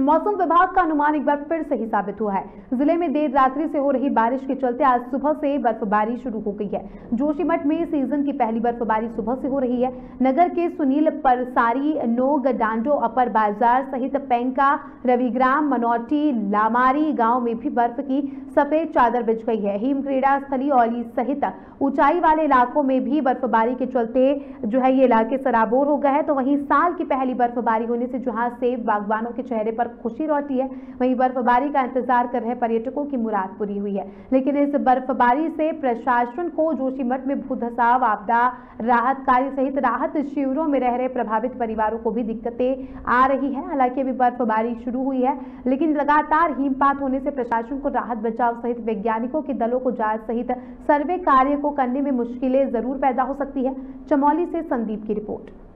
मौसम विभाग का अनुमान एक बार फिर सही साबित हुआ है। जिले में देर रात्रि से हो रही बारिश के चलते आज सुबह से बर्फबारी शुरू हो गई है। जोशीमठ में सीजन की पहली बर्फबारी सुबह से हो रही है। नगर के सुनील परसारी, नोग, डांडो, अपर बाजार सहित पेंका, रविग्राम, मनौटी, लामारी गांव में भी बर्फ की सफेद चादर बिछ गई है। हिम क्रीड़ा स्थली औली सहित ऊंचाई वाले इलाकों में भी बर्फबारी के चलते ये इलाके सराबोर हो गए हैं। तो वहीं साल की पहली बर्फबारी होने से जहां सेब बागवानों के चेहरे पर खुशी लौटी है, वहीं बर्फबारी का इंतजार कर रहे पर्यटकों की मुराद पूरी हुई है। लेकिन इस बर्फबारी से प्रशासन को जोशीमठ में भूधसाव, आपदा राहत कार्य सहित राहत शिविरों में रह रहे प्रभावित परिवारों को भी दिक्कतें आ रही है। हालांकि अभी बर्फबारी शुरू हुई है, लेकिन लगातार हिमपात होने से प्रशासन को राहत बचाव सहित वैज्ञानिकों के दलों को जांच सहित सर्वे कार्य को करने में मुश्किलें जरूर पैदा हो सकती है। चमोली से संदीप की रिपोर्ट।